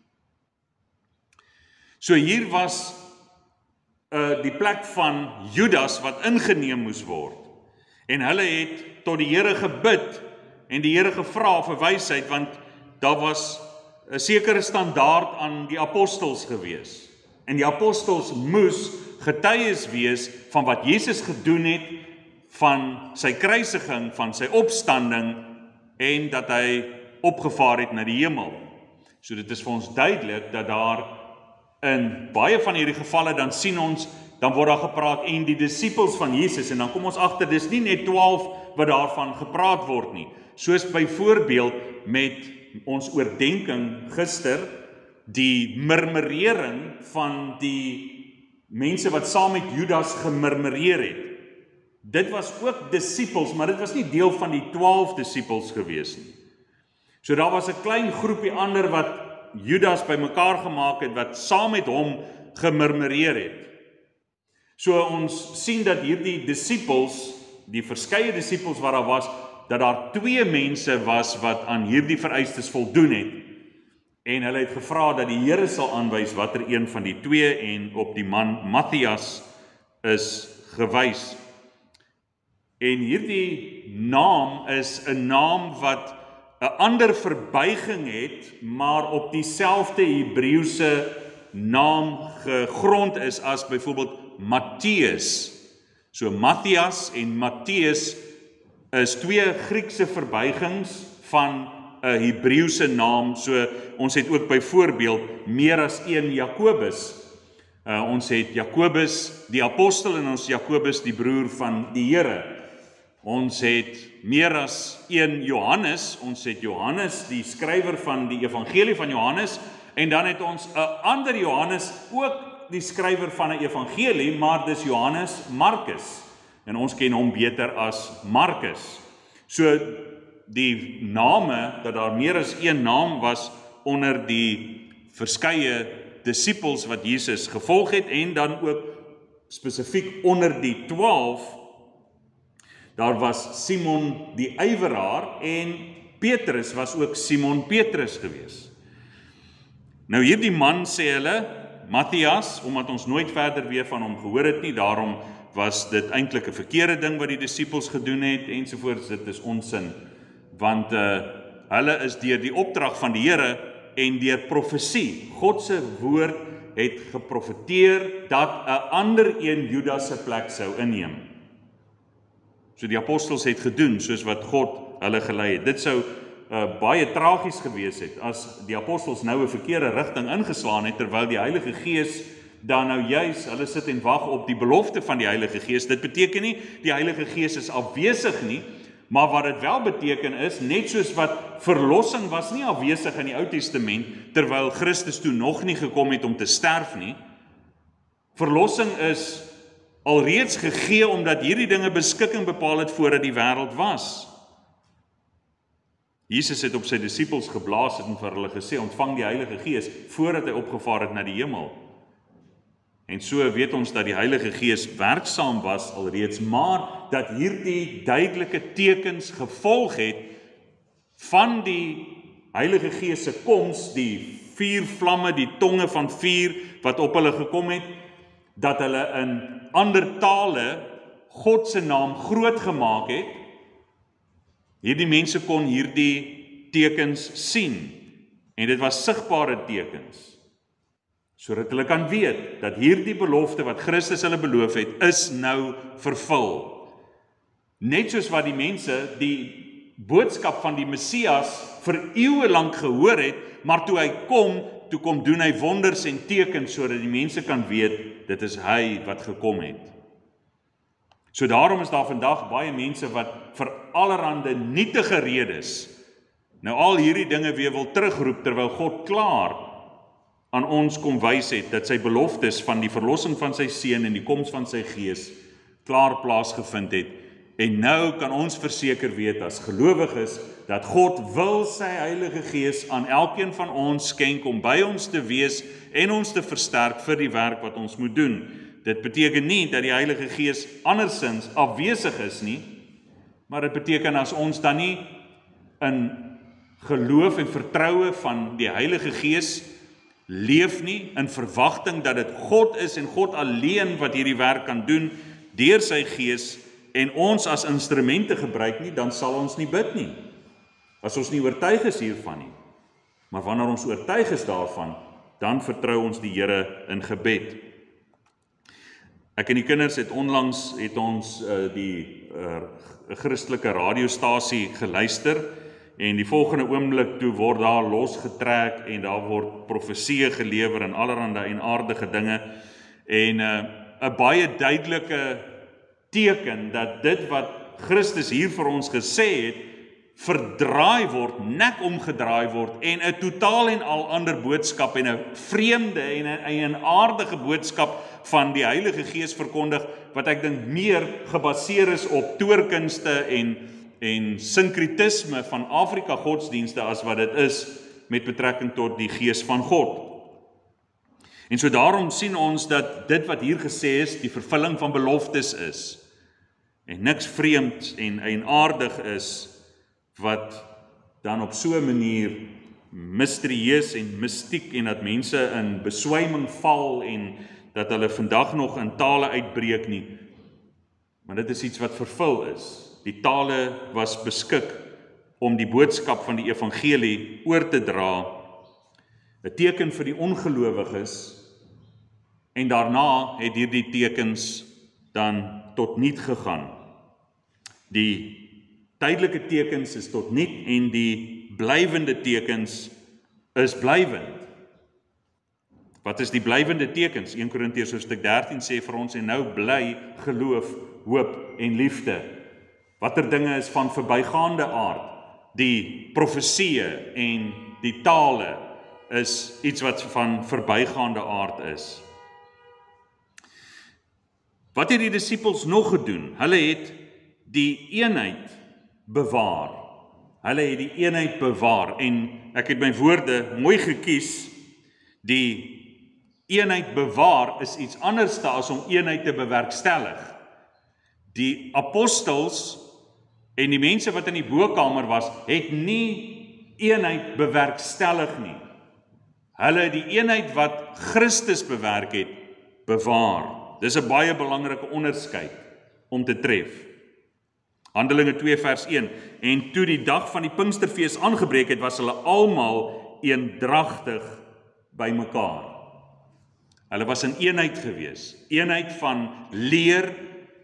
So hier was die plek van Judas wat ingeneem moes word. En hulle het tot die Here gebid en die Here gevra vir wysheid, want daar was 'n sekere standaard aan die apostels gewees. En die apostels moes getuies wees van wat Jesus gedoen het, van sy kruisiging, van sy opstanding en dat hy opgevaar het na die hemel. So dit is vir ons duidelik dat daar in baie van hierdie gevalle dan sien ons, dan word daar gepraat en die disippels van Jesus, en dan kom ons agter, dis nie net 12 wat daarvan gepraat word nie. Soos byvoorbeeld met ons oordenking gister, die murmurering van die mense wat saam met Judas gemurmureer het. Dit was ook disippels, maar dit was nie deel van die 12 disippels gewees nie. So daar was 'n klein groepie ander wat Judas bymekaar gemaak het, wat saam met hom gemurmureer het. So ons sien dat hierdie disippels, die verskeie disippels wat daar was, dat daar 2 mense was wat aan hierdie vereistes voldoen het. En hulle het gevra dat die Here sal aanwys watter een van die 2, en op die man Matthias is gewys. En hierdie naam is 'n naam wat 'n ander verbuiging het, maar op dieselfde Hebreëse naam gegrond is as byvoorbeeld Matteus. So Matthias en Matteus is 2 Griekse verbuigings van 'n Hebreëse naam. So ons het ook byvoorbeeld meer as 1 Jakobus. Ons het Jakobus die apostel en ons Jakobus die broer van die Here. Ons het meer as 1 Johannes, ons het Johannes die skrywer van die evangelie van Johannes, en dan het ons 'n ander Johannes, ook die skrywer van 'n evangelie, maar dis Johannes Markus. En ons ken hom beter as Markus. So die name, dat daar meer as 1 naam was onder die verskeie disippels wat Jesus gevolg het, en dan ook spesifiek onder die 12, daar was Simon die ywerhaar en Petrus was ook Simon Petrus gewees. Nou hierdie man sê hulle, Matthias, omdat ons nooit verder weer van hom gehoor het nie, daarom was dit eintlik 'n verkeerde ding wat die disippels gedoen het ensovoorts, dit is onsin, want hulle is deur die opdrag van die Here en deur profesie, God se woord het geprofeteer dat 'n ander een Judas se plek sou inneem. So die apostels het gedoen soos wat God hulle gelei het. Dit sou baie tragies gewees het as die apostels nou 'n verkeerde rigting ingeslaan het, terwyl die Heilige Gees dan nou juis, hulle sit en wag op die belofte van die Heilige Gees. Dit beteken nie, die Heilige Gees is afwesig nie, maar wat dit wel beteken is, net soos wat verlossing was nie afwesig in die Ou Testament, terwyl Christus toe nog nie gekom het om te sterf nie. Verlossing is alreeds gegee, omdat hierdie dinge beskikking bepaal het voordat die wêreld was. Jesus het op sy disippels geblaas en vir hulle gesê, ontvang die Heilige Gees, voordat hy opgevaar het na die hemel. En so weet ons dat die Heilige Gees werksaam was alreeds, maar dat hierdie duidelike tekens gevolg het van die Heilige Gees se koms, die 4 vlamme, die tonge van vuur wat op hulle gekom het, dat hulle in ander tale God se naam groot gemaak het. Hierdie mense kon hierdie tekens sien, en dit was sigbare tekens, sodat hulle kan weet dat hierdie belofte wat Christus hulle beloof het, is nou vervul. Net soos wat die mense die boodskap van die Messias vir eeue lank gehoor het, maar toe kom doen hy wonders en tekens, sodat die mense kan weet, dit is hy wat gekom het. So daarom is daar vandag baie mense wat vir allerhande nietige redes nou al hierdie dinge weer wil terugroep, terwyl God klaar aan ons kom wys het, dat sy beloftes van die verlossing van sy seun en die koms van sy Gees klaar plaasgevind het. En nou kan ons verseker weet as gelowiges, dat God wil sy Heilige Gees aan elkeen van ons skenk om by ons te wees en ons te versterk vir die werk wat ons moet doen. Dit beteken nie dat die Heilige Gees andersins afwesig is nie, maar dit beteken as ons dan nie in geloof en vertroue van die Heilige Gees leef nie, in verwagting dat dit God is en God alleen wat hierdie werk kan doen deur sy Gees, en ons as instrumente gebruik nie, dan sal ons nie bid nie, as ons nie oortuig is hiervan nie. Maar wanneer ons oortuig is daarvan, dan vertrou ons die Here in gebed. Ek en die kinders het onlangs die Christelike radiostasie geluister, en die volgende oomblik toe word daar losgetrek, en daar word profesieë gelewer en allerhande en aardige dinge, en 'n baie duidelike teken dat dit wat Christus hier vir ons gesê het, verdraai word, nek omgedraai word, en 'n totaal en al ander boodskap, en 'n vreemde en 'n aardige boodskap van die Heilige Gees verkondig, wat ek dink meer gebaseer is op toorkunste en sinkretisme van Afrika godsdienste, as wat dit is met betrekking tot die Gees van God. En so daarom sien ons dat dit wat hier gesê is, die vervulling van beloftes is, en niks vreemd en aardig is, wat dan op so 'n manier misterieus en mystiek, en dat mense in beswyming val, en dat hulle vandag nog in tale uitbreek nie. Maar dit is iets wat vervul is. Die tale was beskik om die boodskap van die evangelie oor te dra, 'n teken vir die ongelowiges, en daarna het hierdie tekens dan tot niet gegaan. Die tydelike tekens is tot niet, en die blywende tekens is blywend. Wat is die blywende tekens? 1 Korintiërs hoofstuk 13 sê vir ons, en nou bly geloof, hoop en liefde. Watter dinge is van verbygaande aard? Die profesieë en die tale is iets wat van verbygaande aard is. Wat het die disippels nog gedoen? Hulle het die eenheid bewaar. Hulle het die eenheid bewaar, en ek het my woorde mooi gekies. Die eenheid bewaar is iets anders as om eenheid te bewerkstellig. Die apostels en die mense wat in die bokkamer was, het nie eenheid bewerkstellig nie. Hulle het die eenheid wat Christus bewerk het, bewaar. Dis 'n baie belangrike onderskeid om te tref. Handelinge 2 vers 1, en toe die dag van die Pinksterfees aangebreek het, was hulle almal eendragtig by mekaar. Hulle was in eenheid gewees, eenheid van leer,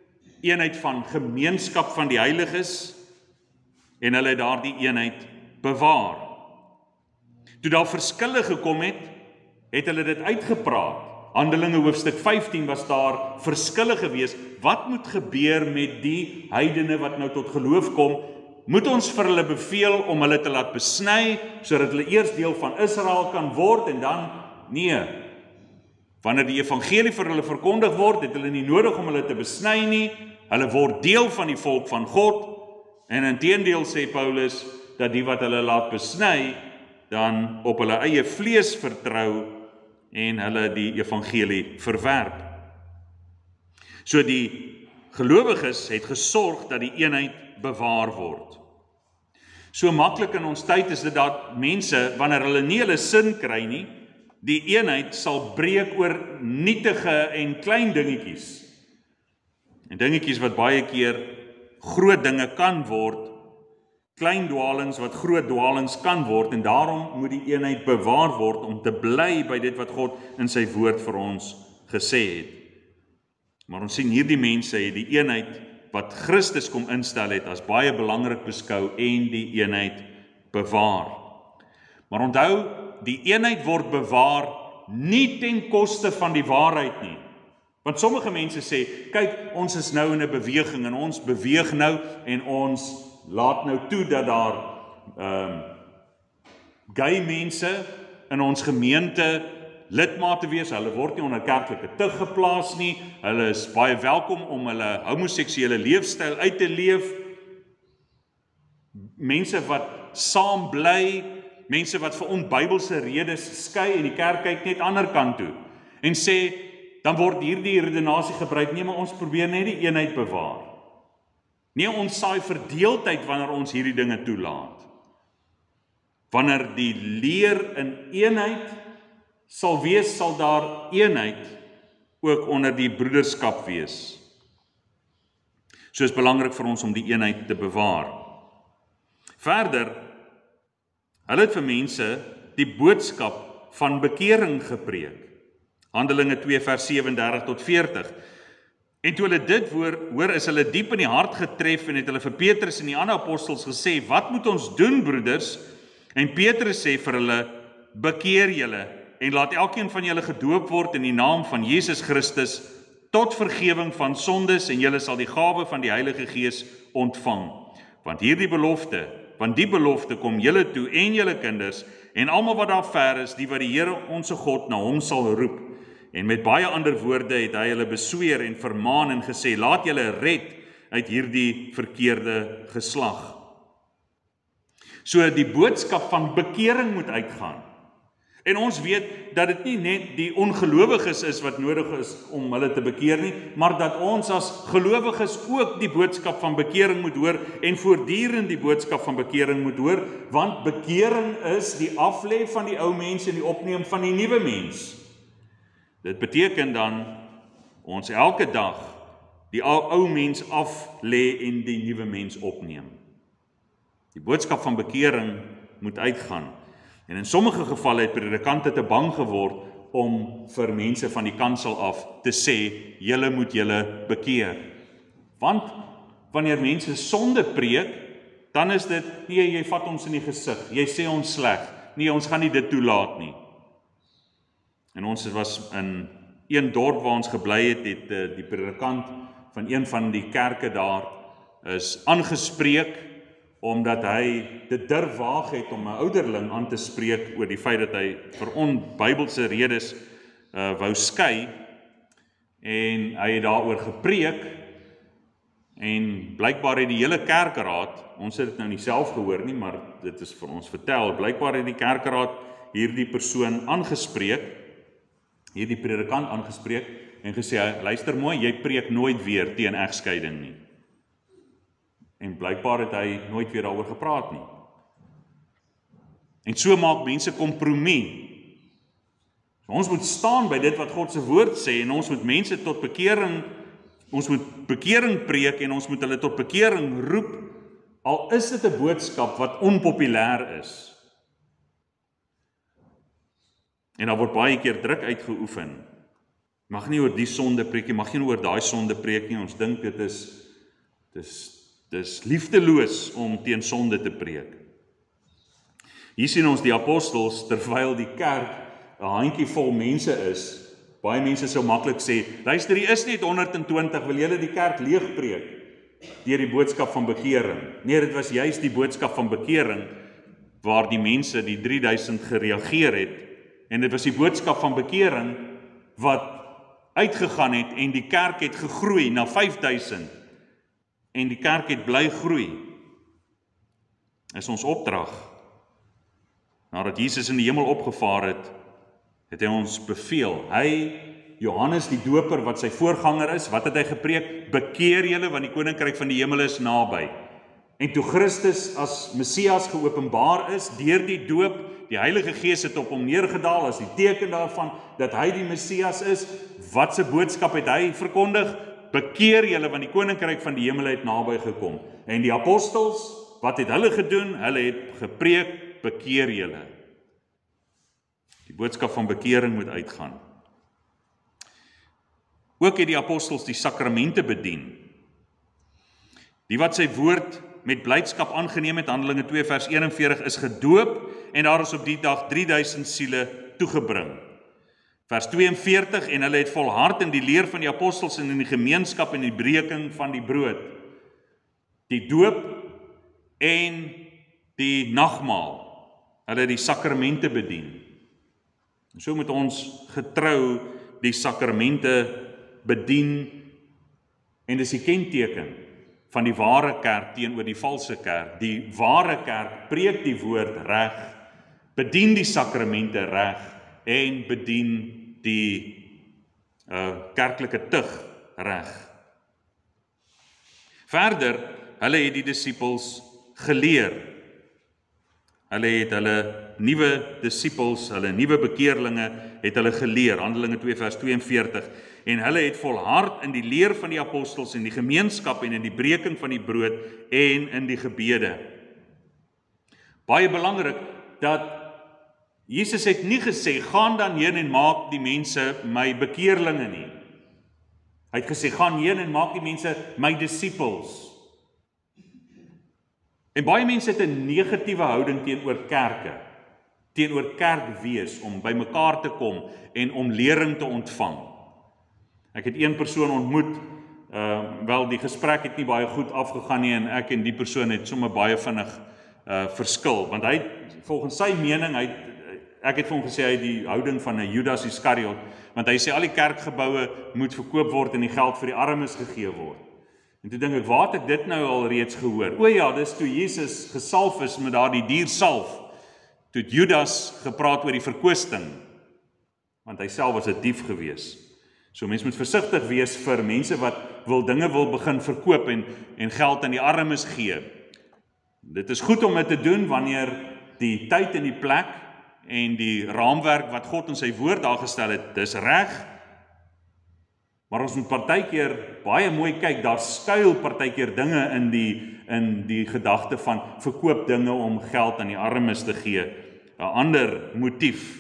eenheid van gemeenskap van die heiliges, en hulle het daardie eenheid bewaar. Toe daar verskille gekom het, het hulle dit uitgepraat. Handelinge hoofstuk 15 was daar verskille gewees. Wat moet gebeur met die heidene wat nou tot geloof kom? Moet ons vir hulle beveel om hulle te laat besny, sodat hulle eers deel van Israel kan word, en dan, nee. Wanneer die evangelie vir hulle verkondig word, het hulle nie nodig om hulle te besny nie, hulle word deel van die volk van God, en inteendeel sê Paulus, dat die wat hulle laat besny, dan op hulle eie vlees vertrou, en hulle die evangelie verwerp. So die gelowiges het gesorg dat die eenheid bewaar word. So maklik in ons tyd is dit dat mense, wanneer hulle nie hulle sin kry nie, die eenheid sal breek oor nietige en klein dingetjies. En dingetjies wat baie keer groot dinge kan word, klein dwalings wat groot dwalings kan word, en daarom moet die eenheid bewaar word om te bly by dit wat God in sy woord vir ons gesê het. Maar ons sien hierdie mense het die eenheid wat Christus kom instel het as baie belangrik beskou en die eenheid bewaar. Maar onthou, die eenheid word bewaar nie ten koste van die waarheid nie. Want sommige mense sê, kyk, ons is nou in 'n beweging en ons beweeg nou en ons laat nou toe dat daar gay mense in ons gemeente lidmate wees. Hulle word nie onder kerklike tug geplaas nie. Hulle is baie welkom om hulle homoseksuele leefstyl uit te leef. Mense wat saam bly, mense wat vir onbybelse redes skei en die kerk kyk net ander kant toe en sê, dan word hierdie redenasie gebruik, nee, maar ons probeer net die eenheid bewaar. Nee, ons saai verdeeldheid wanneer ons hierdie dinge toelaat. Wanneer die leer in eenheid sal wees, sal daar eenheid ook onder die broederskap wees. So is belangrik vir ons om die eenheid te bewaar. Verder, hulle het vir mense die boodskap van bekering gepreek. Handelinge 2 vers 37 tot 40. En toe hulle dit hoor, is hulle diep in die hart getref en het hulle vir Petrus en die ander apostels gesê, wat moet ons doen, broeders? En Petrus sê vir hulle, bekeer julle en laat elkeen van julle gedoop word in die naam van Jesus Christus tot vergewing van sondes en julle sal die gawe van die Heilige Gees ontvang. Want die belofte kom julle toe en julle kinders en almal wat daar ver is, die wat die Here onse God na hom sal roep. En met baie ander woorde het hy hulle besweer en vermaan en gesê, laat julle red uit hierdie verkeerde geslag. So die boodskap van bekering moet uitgaan. En ons weet dat dit nie net die ongelowiges is wat nodig is om hulle te bekeer nie, maar dat ons as gelowiges ook die boodskap van bekering moet hoor en voortdurend die boodskap van bekering moet hoor, want bekering is die aflê van die ou mens en die opneem van die nuwe mens. Dit beteken dan, ons elke dag die ou mens af lê en die nuwe mens opneem. Die boodskap van bekering moet uitgaan. En in sommige gevalle het predikante te bang geword om vir mense van die kansel af te sê, julle moet julle bekeer. Want wanneer mense sonde preek, dan is dit, nee, jy vat ons in die gesig, jy sê ons sleg, nee, ons gaan nie dit toelaat nie. En ons was in een dorp waar ons gebly het, die predikant van een van die kerke daar is aangespreek, omdat hy dit durf waag het om 'n ouderling aan te spreek oor die feit dat hy vir onbybelse redes wou skei, en hy het daaroor gepreek, en blykbaar het die hele kerkraad, ons het dit nou nie self gehoor nie, maar dit is vir ons vertel, blykbaar het die kerkraad hierdie persoon aangespreek, hierdie predikant aangespreek, en gesê, luister mooi, jy preek nooit weer teen egskeiding nie. En blykbaar het hy nooit weer daaroor gepraat nie. En so maak mense kompromie. So ons moet staan by dit wat God se woord sê, en ons moet mense tot bekering, ons moet bekering preek, en ons moet hulle tot bekering roep, al is dit 'n boodskap wat onpopulêr is. En daar word baie keer druk uitgeoefen. Mag nie oor die sonde preek nie, mag nie oor daai sonde preek nie. Ons dink dit is liefdeloos om teen sonde te preek. Hier sien ons die apostels, terwyl die kerk 'n handjie vol mense is. Baie mense sou maklik sê, luister, hier is net 120, wil julle die kerk leegpreek deur die boodskap van bekering? Nee, dit was juis die boodskap van bekering waar die mense, die 3000 gereageer het, en dit was die boodskap van bekering wat uitgegaan het en die kerk het gegroei na 5000 en die kerk het bly groei. Is ons opdrag. Nadat Jesus in die hemel opgevaar het hy ons beveel. Hy, Johannes die doper wat sy voorganger is, wat het hy gepreek? Bekeer julle want die koninkryk van die hemel is naby. En toe Christus as Messias geopenbaar is deur die doop, die Heilige Gees het op hom neergedaal as die teken daarvan dat hy die Messias is. Wat se boodskap het hy verkondig? Bekeer julle want die koninkryk van die hemel het naby gekom. En die apostels, wat het hulle gedoen? Hulle het gepreek, bekeer julle. Die boodskap van bekering moet uitgaan. Ook het die apostels die sakramente bedien. Die wat sy woord met blydskap aangeneem het, Handelinge 2 vers 41, is gedoop en daar is op die dag 3000 siele toegebring. Vers 42, en hulle het volhard in die leer van die apostels en in die gemeenskap en die breking van die brood. Die doop en die nagmaal. Hulle het die sakramente bedien. So moet ons getrou die sakramente bedien, en dis die kenteken van die ware kerk teenoor die valse kerk. Die ware kerk preek die woord reg, bedien die sakramente reg en bedien die kerklike tug reg. Verder, hulle het die disippels geleer. Hulle het hulle nuwe disippels, hulle nuwe bekeerlinge, het hulle geleer, Handelinge 2 vers 42, en hulle het volhard in die leer van die apostels, in die gemeenskap en in die breking van die brood en in die gebede. Baie belangrik dat Jesus het nie gesê, gaan dan heen en maak die mense my bekeerlinge nie. Hy het gesê, gaan heen en maak die mense my disippels. En baie mense het 'n negatiewe houding teenoor kerke, teenoor kerkwees, om by mekaar te kom en om lering te ontvang. Ek het een persoon ontmoet, wel die gesprek het nie baie goed afgegaan nie, en ek en die persoon het sommer baie vinnig verskil, want hy, volgens sy mening, ek het vir hom gesê, hy het die houding van 'n Judas Iskariot, want hy sê al die kerkgeboue moet verkoop word en die geld vir die armes gegee word. En toe dink ek, waar het ek dit nou al reeds gehoor? O ja, dis toe Jesus gesalf is met daardie diersalf, toe het Judas gepraat oor die verkwisting, want hy self was 'n dief gewees. So mens moet versigtig wees vir mense wat dinge wil begin verkoop en geld aan die armes gee. Dit is goed om dit te doen wanneer die tyd en die plek en die raamwerk wat God in sy woord daar gestel het, dis reg. Maar ons moet partykeer baie mooi kyk, daar skuil partykeer dinge in die gedagte van verkoop dinge om geld aan die armes te gee. 'n Ander motief.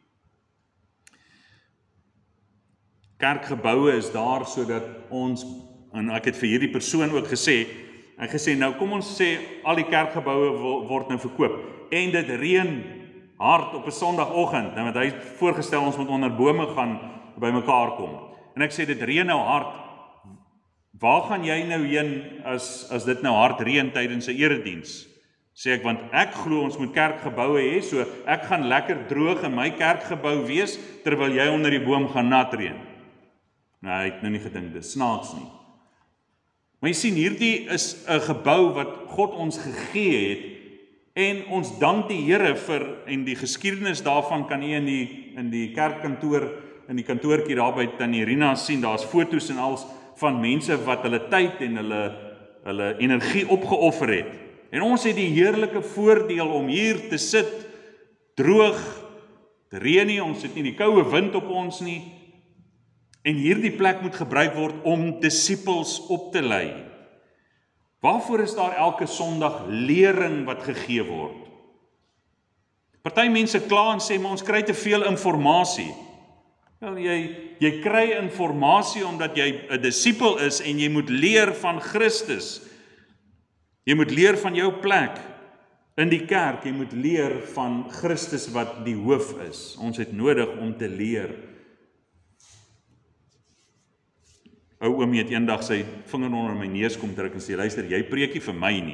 Kerkgeboue is daar sodat ons, en ek het vir hierdie persoon ook gesê, nou kom ons sê, al die kerkgeboue word nou verkoop, en dit reën hard op 'n Sondagoggend, want hy het voorgestel ons moet onder bome gaan by mekaar kom. En ek sê, dit reën nou hard, waar gaan jy nou heen as dit nou hard reën tydens 'n erediens? Sê ek, want ek glo ons moet kerkgeboue hê, so ek gaan lekker droog in my kerkgebou wees, terwyl jy onder die boom gaan nat reën. Nou, hy het nou nie gedink, dis snaaks nie. Maar jy sien, hierdie is 'n gebou wat God ons gegee het, en ons dank die Here vir, en die geskiedenis daarvan kan jy in die kerkkantoor, in die kantoortjie daar by Tannie Rina sien, daar's foto's en alles van mense wat hulle tyd en hulle energie opgeoffer het. En ons het die heerlike voordeel om hier te sit, droog, te reën nie, ons het nie die koue wind op ons nie, en hierdie plek moet gebruik word om disippels op te lei. Waarvoor is daar elke Sondag lering wat gegee word? Party mense kla en sê, maar ons kry te veel inligting. Wel, Jy kry informasie omdat jy 'n disipel is en jy moet leer van Christus. Jy moet leer van jou plek in die kerk. Jy moet leer van Christus wat die hoof is. Ons het nodig om te leer. Ou oomie het eendag sy vinger onder my neus kom druk en sê, luister, jy preek nie vir my nie.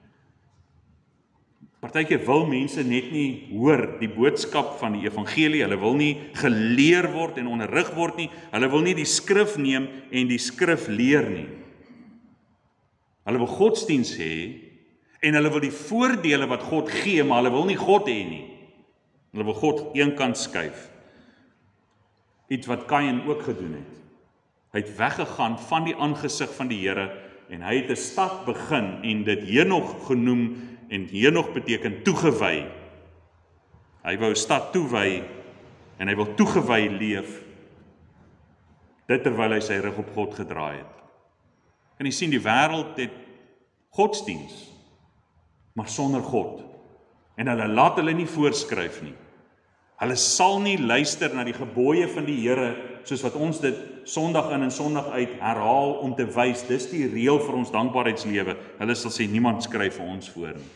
Partykeer wil mense net nie hoor die boodskap van die evangelie, hulle wil nie geleer word en onderrig word nie, hulle wil nie die skrif neem en die skrif leer nie. Hulle wil godsdiens hê, en hulle wil die voordele wat God gee, maar hulle wil nie God hê nie. Hulle wil God eenkant skuif. Iets wat Kain ook gedoen het. Hy het weggegaan van die aangesig van die Here, en hy het 'n stad begin, en dit Henog genoem, en Henog beteken toegewy. Hy wou 'n stad toewy, en hy wil toegewy leef, dit terwyl hy sy rug op God gedraai het. En jy sien, die wêreld het godsdiens, maar sonder God. En hulle laat hulle nie voorskryf nie. Hulle sal nie luister na die gebooie van die Here, soos wat ons dit Sondag in en Sondag uit herhaal om te wys, dis die reël vir ons dankbaarheidslewe. Hulle sal sê, niemand skryf vir ons voor nie.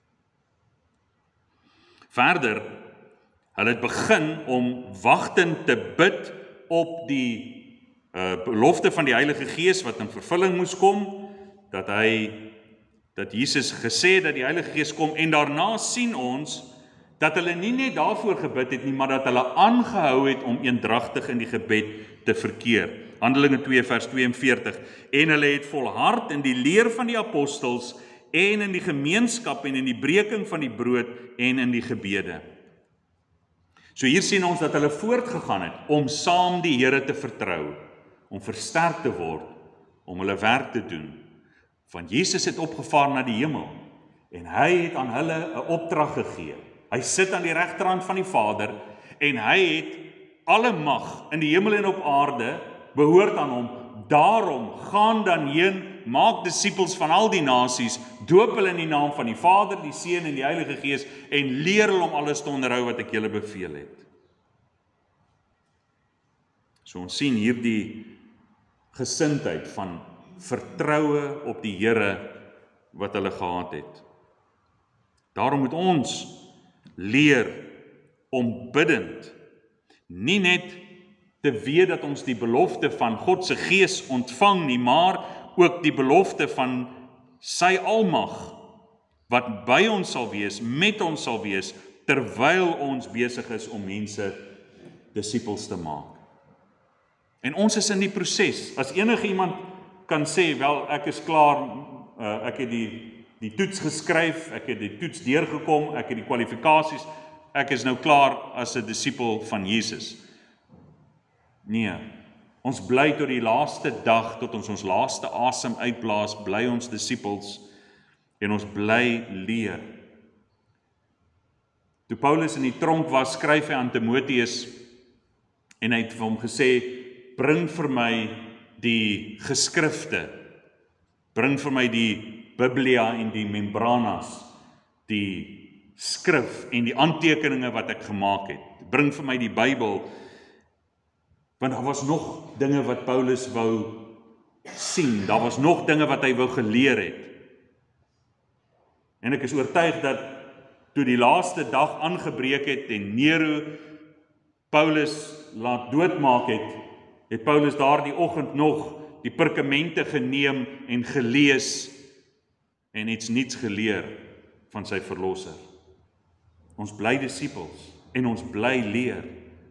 Verder, hulle het begin om wagtend te bid op die belofte van die Heilige Gees wat in vervulling moes kom, dat Jesus gesê dat die Heilige Gees kom, en daarna sien ons dat hulle nie net daarvoor gebid het nie, maar dat hulle aangehou het om eendragtig in die gebed te verkeer. Handelinge 2 vers 42, en hulle het volhard in die leer van die apostels, en in die gemeenskap, en in die breking van die brood, en in die gebede. So hier sien ons dat hulle voortgegaan het, om saam die Here te vertrou, om versterk te word, om hulle werk te doen. Want Jesus het opgevaar na die hemel, en hy het aan hulle 'n opdrag gegee. Hy sit aan die regterhand van die Vader, en hy het alle mag in die hemel en op aarde behoort aan hom. Daarom gaan dan heen, maak disippels van al die nasies, doop hulle in die naam van die Vader, die Seun en die Heilige Gees, en leer hulle om alles te onderhou wat ek julle beveel het. So ons sien hierdie gesindheid van vertroue op die Here wat hulle gehad het. Daarom moet ons leer om bidend, nie net te weet dat ons die belofte van God se Gees ontvang nie, maar ook die belofte van sy almag, wat by ons sal wees, met ons sal wees, terwyl ons besig is om mense disippels te maak. En ons is in die proses. As enige iemand kan sê, wel, ek is klaar, ek het die toets geskryf, ek het die toets deurgekom, ek het die kwalifikasies, ek is nou klaar as 'n disipel van Jesus. Nee, ons bly tot die laaste dag, tot ons laaste asem uitblaas, bly ons disippels, en ons bly leer. Toe Paulus in die tronk was, skryf hy aan Timoteus, en hy het vir hom gesê, bring vir my die geskrifte, bring vir my die Biblia en die membranas, die skrif en die aantekeninge wat ek gemaak het. Bring vir my die Bybel, want daar was nog dinge wat Paulus wou sien, daar was nog dinge wat hy wou geleer het. En ek is oortuig dat toe die laaste dag aangebreek het en Nero Paulus laat doodmaak het, het Paulus daardie oggend nog die perkamente geneem en gelees en iets niets geleer van sy verlosser. Ons bly disippels en ons bly leer.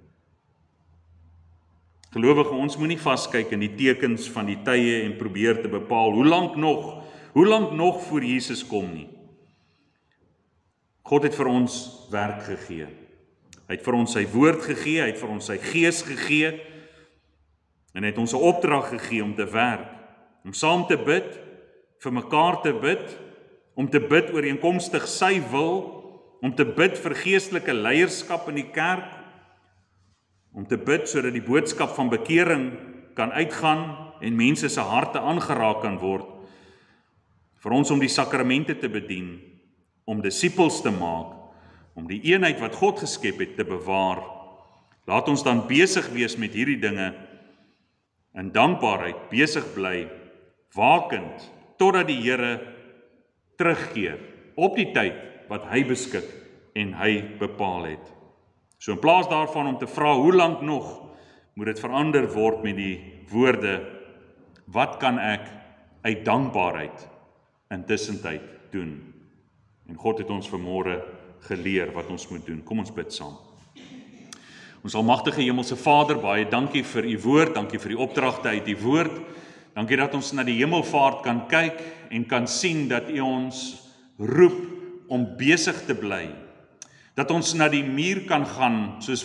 Gelowige, ons moenie vaskyk in die tekens van die tye en probeer te bepaal hoe lank nog voor Jesus kom nie. God het vir ons werk gegee. Hy het vir ons sy woord gegee, hy het vir ons sy gees gegee, en hy het ons 'n opdrag gegee om te werk, om saam te bid, vir mekaar te bid, om te bid ooreenkomstig sy wil, om te bid vir geestelike leierskap in die kerk, om te bid sodat die boodskap van bekering kan uitgaan en mense se harte aangeraak kan word, vir ons om die sakramente te bedien, om disippels te maak, om die eenheid wat God geskep het te bewaar, Laat ons dan besig wees met hierdie dinge, in dankbaarheid besig bly, wakend, totdat die Here terugkeer, op die tyd wat hy beskik en hy bepaal het. So in plaas daarvan om te vra, hoe lank nog, moet dit verander word met die woorde, wat kan ek uit dankbaarheid intussentyd doen? En God het ons vanmôre geleer wat ons moet doen. Kom ons bid saam. Ons almagtige Hemelse Vader, baie dankie vir u woord, dankie vir die opdragte uit die woord. Dankie dat ons na die hemelvaart kan kyk en kan sien dat u ons roep om besig te bly. Dat ons na die muur kan gaan, soos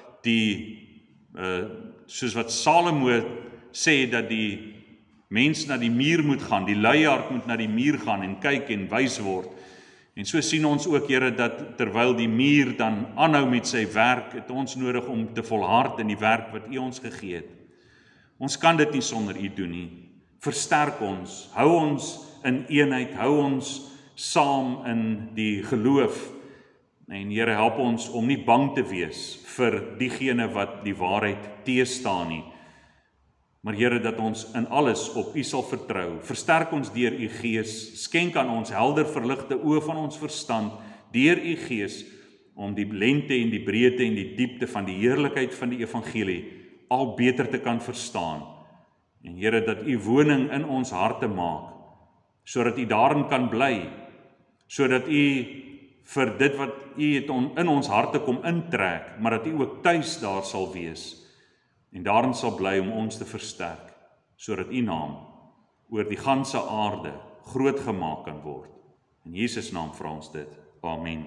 wat Salomo sê dat die mens na die muur moet gaan, die luiaard moet na die muur gaan en kyk en wys word. En so sien ons ook, Here, dat terwyl die muur dan aanhou met sy werk, het ons nodig om te volhard in die werk wat u ons gegee het. Ons kan dit nie sonder u doen nie. Versterk ons, hou ons in eenheid, hou ons saam in die geloof. En Here, help ons om nie bang te wees vir diegene wat die waarheid teestaan nie. Maar Here, dat ons in alles op u sal vertrou. Versterk ons deur u Gees, skenk aan ons helder verligte oë van ons verstand, deur u Gees, om die lengte en die breedte en die diepte van die heerlikheid van die evangelie al beter te kan verstaan. En Here, dat u woning in ons harte maak, sodat u daarin kan bly, sodat u vir dit wat u het in ons harte kom intrek, maar dat u ook tuis daar sal wees, en daarin sal bly om ons te versterk, sodat u naam oor die ganse aarde groot gemaak kan word. In Jesus naam vra ons dit. Amen.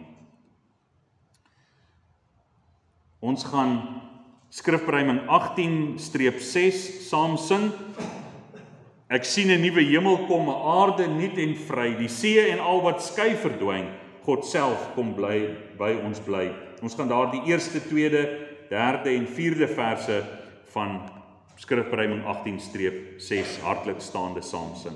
Ons gaan Skrifpryming 18-6 saam sing. Ek sien 'n nuwe hemel kom, 'n aarde nuut en vry, die see en al wat skei verdwyn, God self kom bly by ons bly. Ons gaan daar die eerste, tweede, derde en vierde verse van Skrifpryming 18-6 hartlik staande saam sing.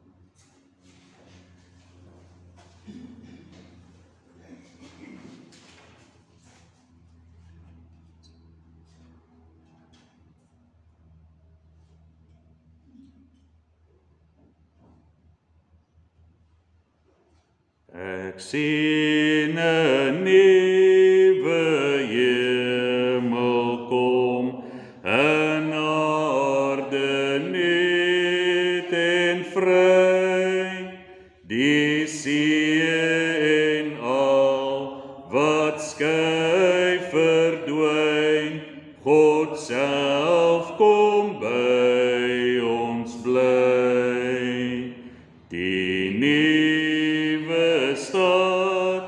Ek sien 'n nuwe hemel kom, 'n aarde nuut en vry, die see en al wat skei verdwyn, God self kom by ons bly. Die nuwe stad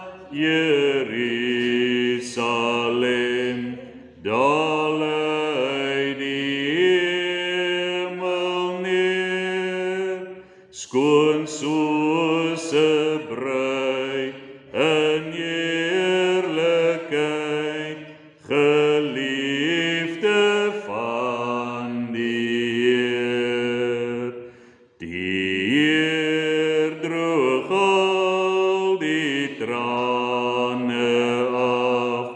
Jerusalem, daal uit die hemel neer, skoon soos 'n bruid in heerlikheid, geliefde van die Heer. Die Heer droog al die trane af,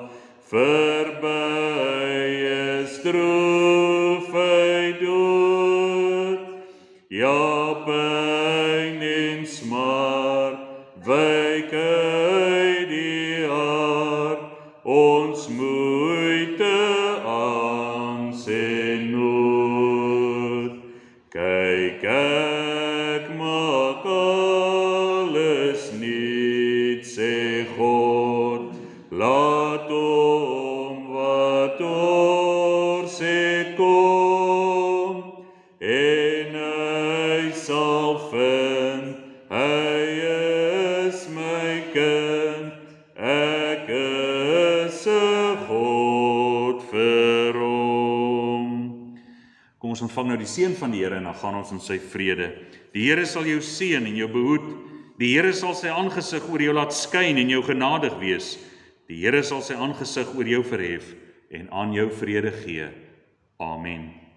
verby is droefheid dood, ja pyn en smart wyk uit die hart, ons moeite, angs en nood. Kyk, ek maak alles nuut, sê God, laat hom wat dors het kom, en hy sal vind, hy is my kind, ek is 'n God vir hom. Kom ons ontvang nou die seën van die Here en dan gaan ons in sy vrede. Die Here sal jou seën en jou behoed. Die Here sal sy aangesig oor jou laat skyn en jou genadig wees. Die Here sal sy aangesig oor jou verhef en aan jou vrede gee. Amen.